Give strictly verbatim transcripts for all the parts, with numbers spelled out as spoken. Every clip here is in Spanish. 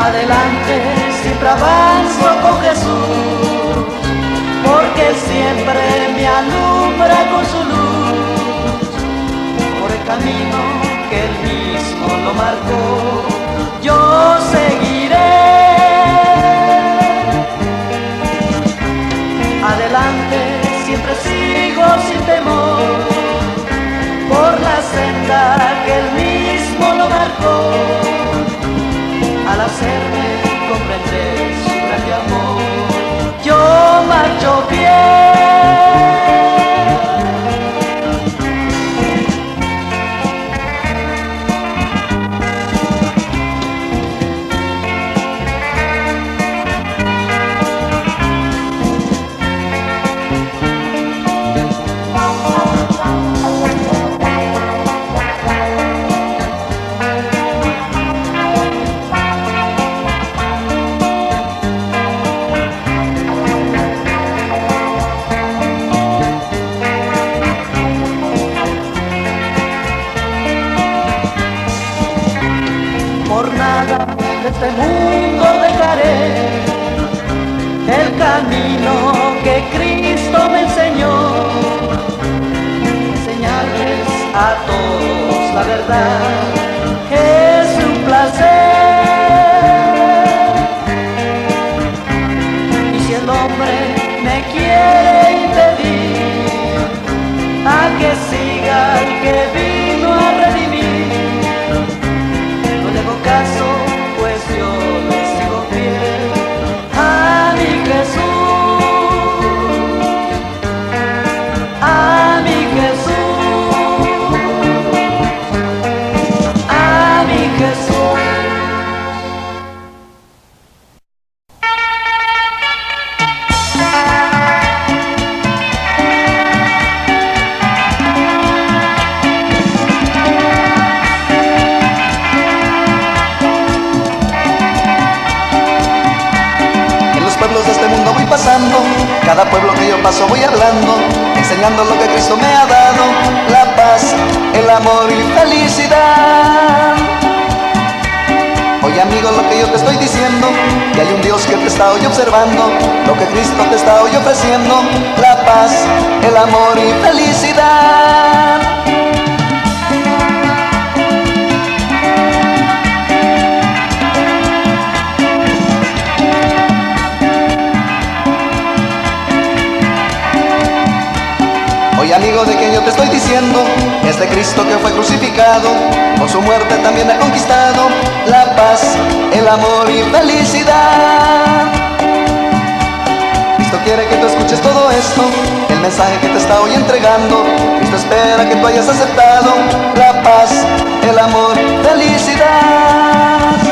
Adelante, siempre avanzo con Jesús, porque Él siempre me alumbra con su luz. Por el camino que Él mismo lo marcó, yo seguiré. Adelante, siempre sigo sin temor, por la senda que Él mismo lo marcó. Al hacerme comprender su grande amor, yo marcho bien. De este mundo dejaré el camino que Cristo me enseñó, enseñarles a todos la verdad, es un placer. Y si el hombre me quiere impedir a que siga el que vino a redimir, no le hago caso, pues yo le sigo fiel a mi Jesús, a mi Jesús, a mi Jesús. Cada pueblo que yo paso voy hablando, enseñando lo que Cristo me ha dado, la paz, el amor y felicidad. Oye amigo, lo que yo te estoy diciendo, que hay un Dios que te está hoy observando, lo que Cristo te está hoy ofreciendo, la paz, el amor y felicidad. Oye amigo, de quien yo te estoy diciendo, es de Cristo que fue crucificado, con su muerte también ha conquistado la paz, el amor y felicidad. Cristo quiere que tú escuches todo esto, el mensaje que te está hoy entregando. Cristo espera que tú hayas aceptado la paz, el amor, felicidad.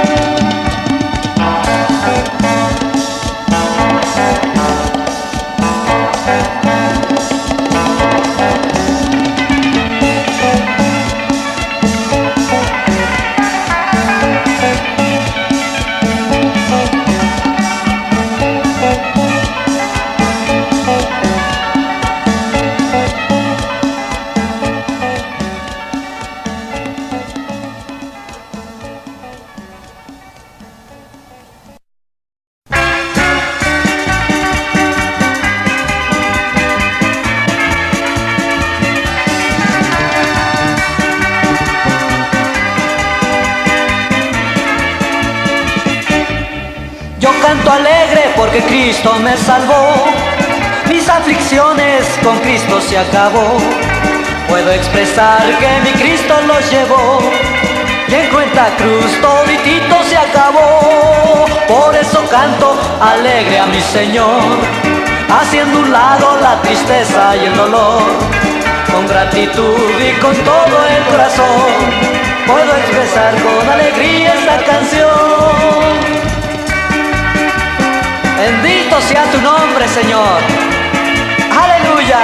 Canto alegre porque Cristo me salvó, mis aflicciones con Cristo se acabó. Puedo expresar que mi Cristo los llevó, y en cuenta cruz toditito se acabó. Por eso canto alegre a mi Señor, haciendo un lado la tristeza y el dolor. Con gratitud y con todo el corazón, puedo expresar con alegría esta canción. Bendito sea tu nombre, Señor. Aleluya.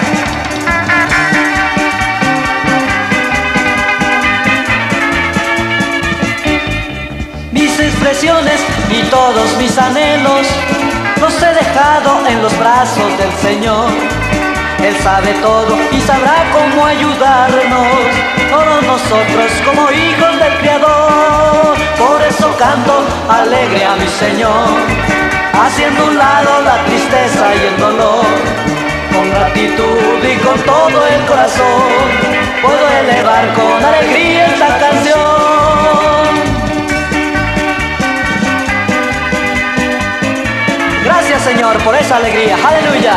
Mis expresiones y todos mis anhelos los he dejado en los brazos del Señor. Él sabe todo y sabrá cómo ayudarnos, todos nosotros como hijos del Creador. Por eso solo canto alegre a mi Señor, haciendo a un lado la tristeza y el dolor. Con gratitud y con todo el corazón puedo elevar con alegría esta canción. Gracias, Señor, por esa alegría. Aleluya.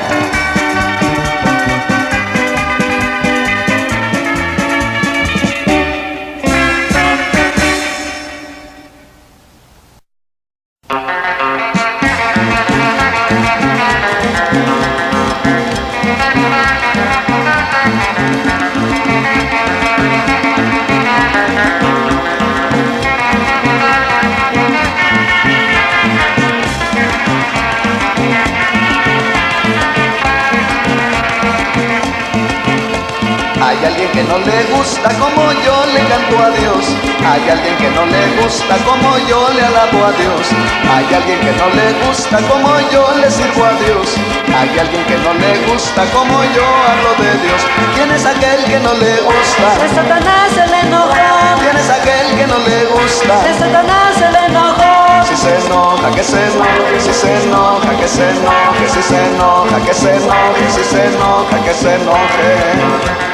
Hay alguien que no le gusta como yo le canto a Dios. Hay alguien que no le gusta como yo le alabo a Dios. Hay alguien que no le gusta como yo le sirvo a Dios. Hay alguien que no le gusta como yo hablo de Dios. ¿Quién es aquel que no le gusta? De Satanás se le enojó. ¿Quién es aquel que no le gusta? De Satanás se le enojó. Si se enoja, que se enoje, si se enoja, que se enoje, si se enoja, que se enoje, si se enoja, que se enoje.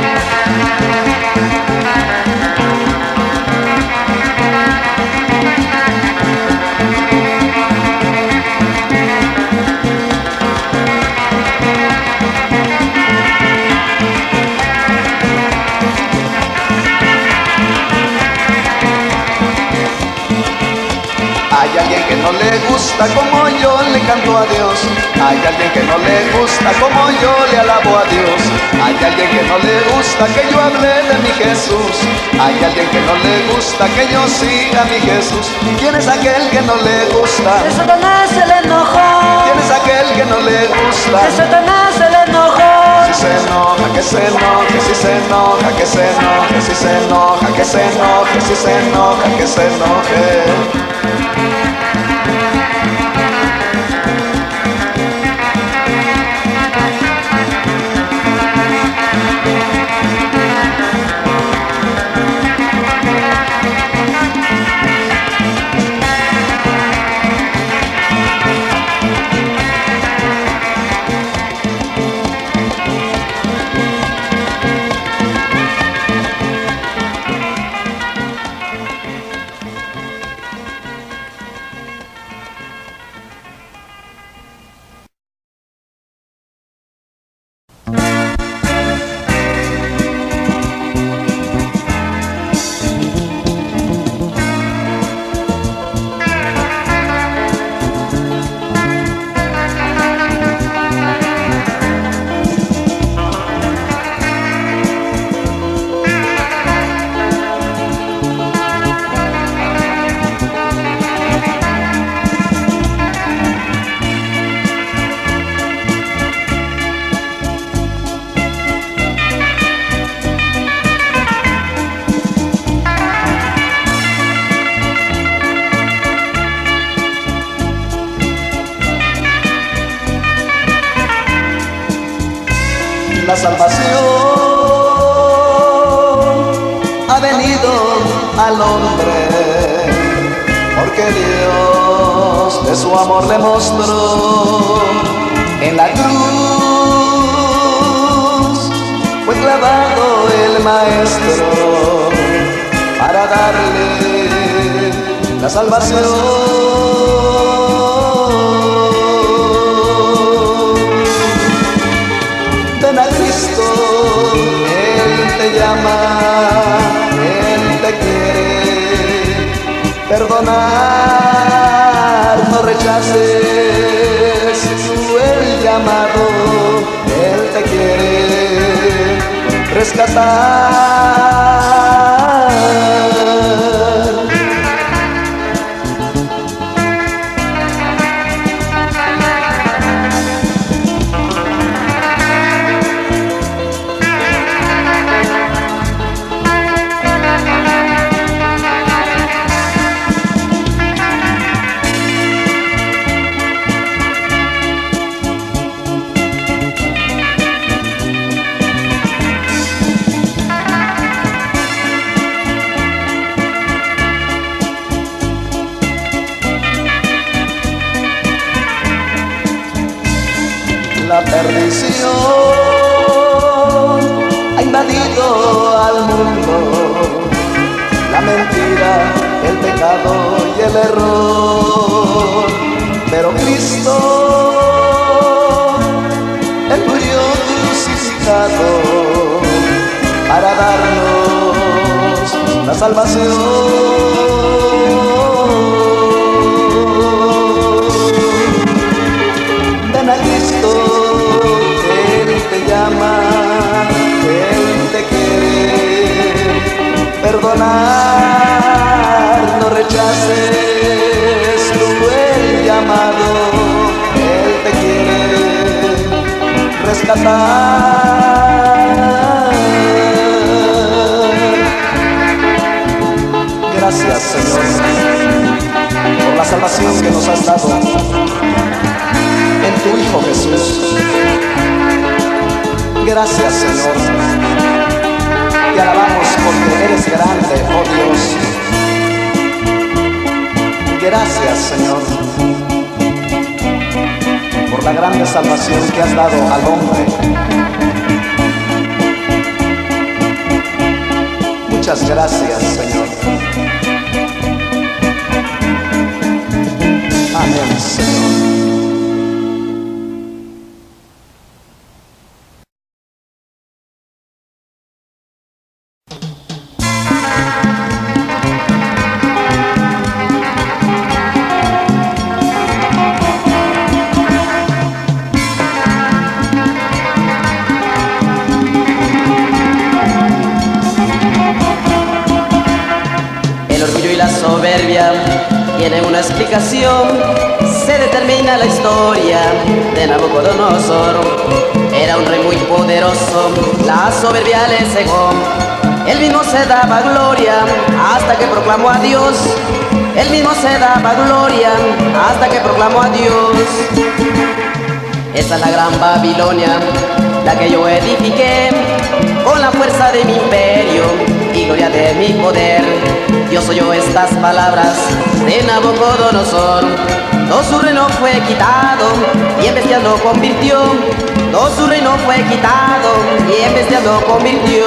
Hay alguien que no le gusta como yo le canto a Dios. Hay alguien que no le gusta como yo le alabo a Dios. Hay alguien que no le gusta que yo hable de mi Jesús. Hay alguien que no le gusta que yo siga a mi Jesús. ¿Quién es aquel que no le gusta? De Satanás se le enojó. ¿Quién es aquel que no le gusta? De Satanás se le enojó. Si se enoja, que se enoje, si se enoja, que se enoje, si se enoja, que se enoje, si se enoja, que se enoje. La salvación ha venido al hombre, porque Dios de su amor le mostró en la cruz. Fue clavado el Maestro para darle la salvación. Ven a Cristo, Él te llama, Él te quiere perdonar. No rechaces tú el llamado, Él te quiere rescatar. salvación ha invadido al mundo, la mentira, el pecado y el error. Pero Cristo, Él murió crucificado para darnos la salvación. Ven a Cristo, Él te llama, Él te quiere perdonar. No rechaces tú el llamado, Él te quiere rescatar. Gracias, Señor, por la salvación que nos has dado en tu Hijo Jesús. Gracias, Señor. Te alabamos porque eres grande, oh Dios. Gracias, Señor, por la grande salvación que has dado al hombre. Muchas gracias, Señor. Amén, Señor. Tiene una explicación, se determina la historia de Nabucodonosor. Era un rey muy poderoso, la soberbia le cegó. Él mismo se daba gloria hasta que proclamó a Dios. Él mismo se daba gloria hasta que proclamó a Dios. Esa es la gran Babilonia, la que yo edifiqué con la fuerza de mi imperio y gloria de mi poder. Dios oyó estas palabras de Nabucodonosor. Todo su reino fue quitado y en bestias lo convirtió. Todo su reino fue quitado y en bestias lo convirtió.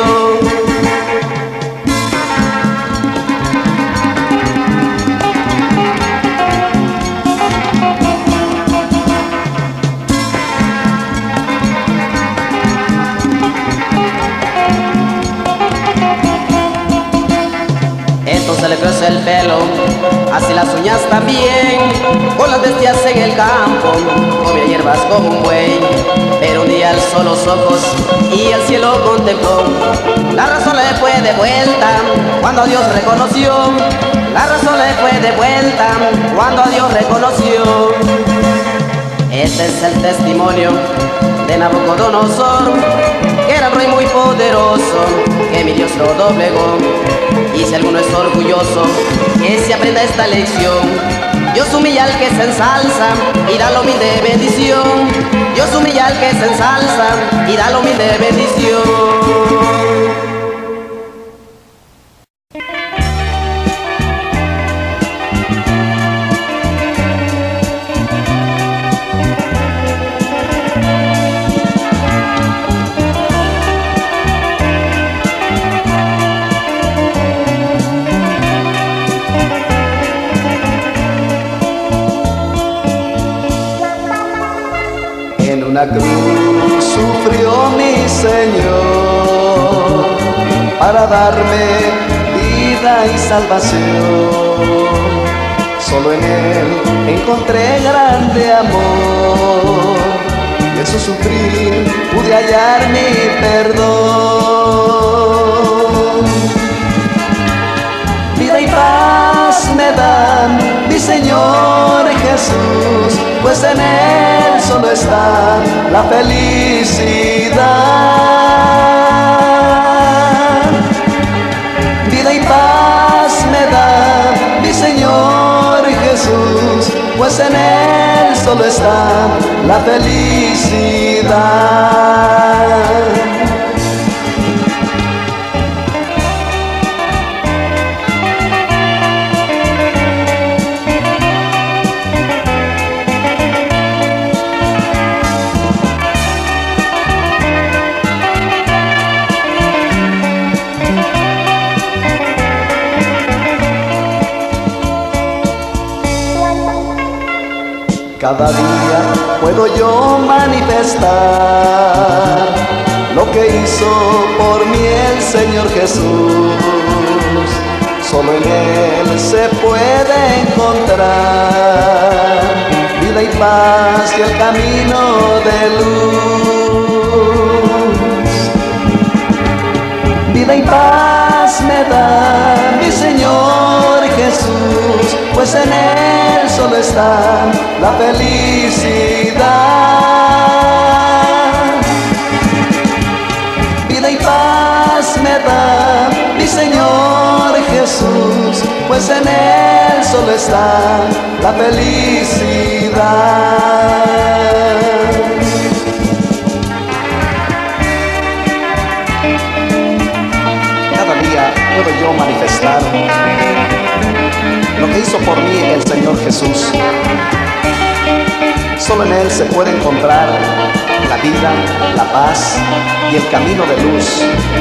Se le creció el pelo, así las uñas también, con las bestias en el campo, comía hierbas como un buey. Pero un día alzó los ojos y el cielo contempló. La razón le fue de vuelta cuando a Dios reconoció. La razón le fue de vuelta cuando a Dios reconoció. Este es el testimonio de Nabucodonosor, que era un rey muy poderoso, que mi Dios lo doblegó. Y si alguno es orgulloso, que se aprenda esta lección. Dios humilla al que se ensalza y da la humilde bendición. Dios humilla al que se ensalza y da la humilde bendición. La cruz sufrió mi Señor para darme vida y salvación. Solo en Él encontré grande amor y en su sufrir pude hallar mi perdón. Vida y paz me dan mi Señor Jesús, pues en Él solo está la felicidad. Vida y paz me da mi Señor Jesús, pues en Él solo está la felicidad. Cada día puedo yo manifestar lo que hizo por mí el Señor Jesús. Solo en Él se puede encontrar vida y paz y el camino de luz. Vida y paz me da mi Señor Jesús, pues en Él solo está la felicidad. Vida y paz me da mi Señor Jesús, pues en Él solo está la felicidad. Cada día puedo yo manifestar lo que hizo por mí el Señor Jesús. Solo en Él se puede encontrar la vida, la paz y el camino de luz.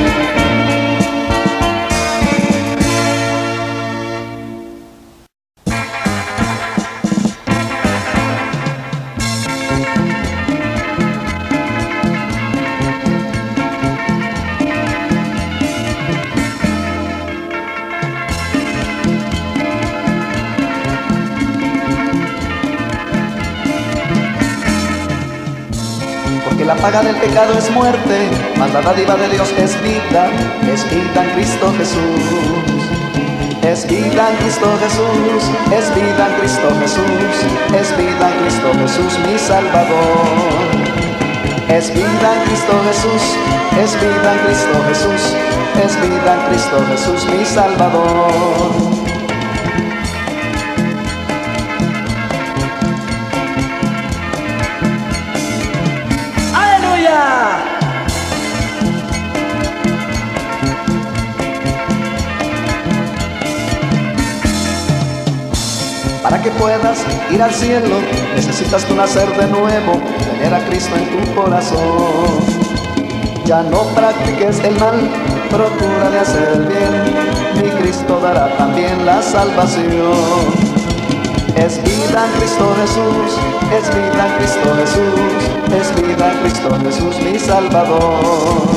La paga del pecado es muerte, mas la dádiva de Dios es vida, es vida en Cristo Jesús. Es vida en Cristo Jesús, es vida en Cristo Jesús, es vida en Cristo Jesús mi Salvador. Es vida en Cristo Jesús, es vida en Cristo Jesús, es vida en Cristo Jesús mi Salvador. Para que puedas ir al cielo, necesitas tú nacer de nuevo, tener a Cristo en tu corazón. Ya no practiques el mal, procura de hacer el bien, mi Cristo dará también la salvación. Es vida en Cristo Jesús, es vida en Cristo Jesús, es vida en Cristo Jesús mi Salvador.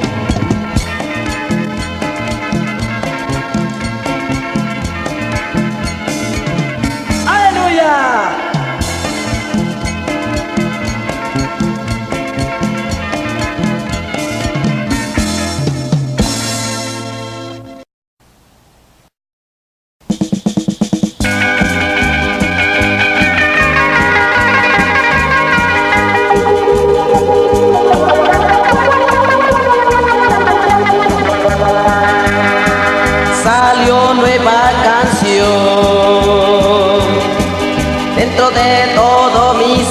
Dentro de todo mi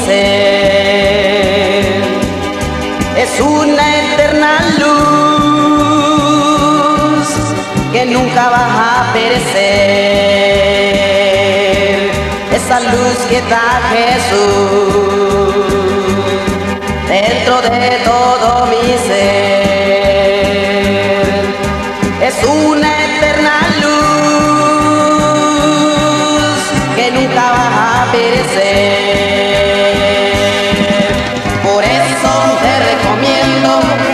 ser es una eterna luz que nunca va a perecer. Esa luz que da Jesús dentro de todo mi ser es una eterna luz que nunca va a perecer. Por eso te recomiendo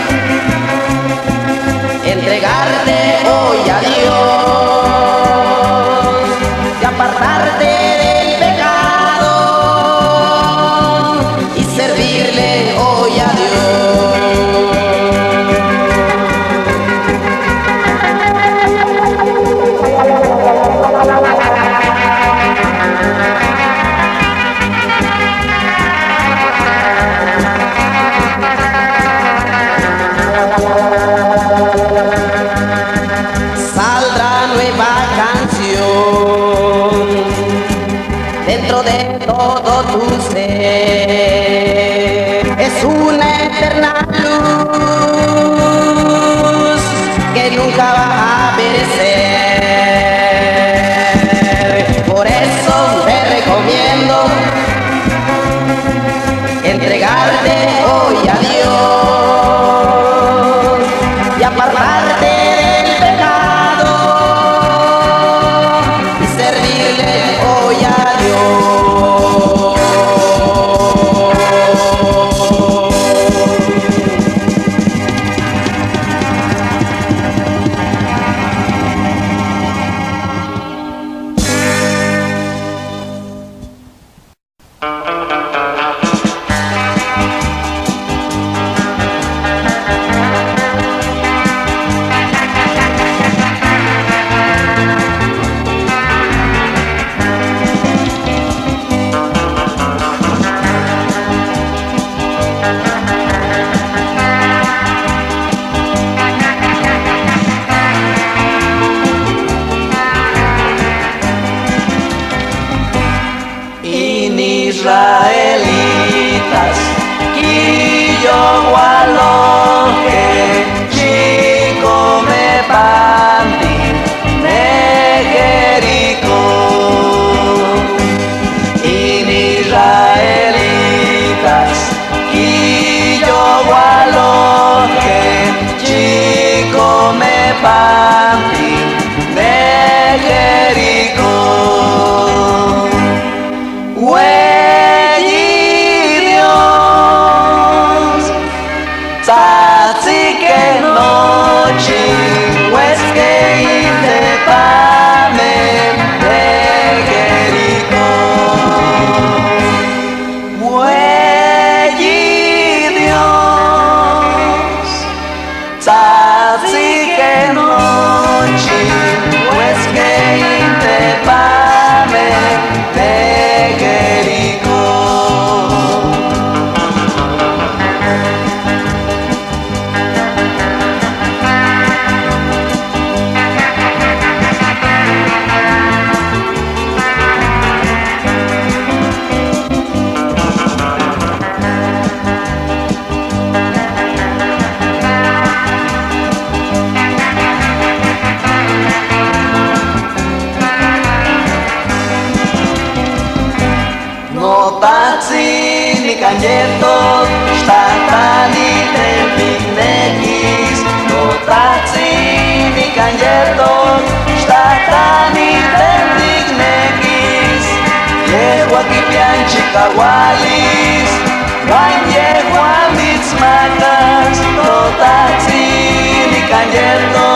entregarte hoy a Dios y apartarte del pecado y servirle hoy a Dios. Dentro de todo tu ser es una eterna luz que nunca va a perecer. Por eso te recomiendo entregarte hoy a Dios y apartarte del pecado y servirle hoy a Dios. israelitas, quillo gualoje, chico me panti, negerico. In israelitas, quillo gualoje, chico me panti, negerico. Canjeto, shtatani tempinekis, notatsi ni canjeto, shtatani tempinekis, yehua kipianchi kawalis, wan yehua mitzmakas, notatsi ni canjeto.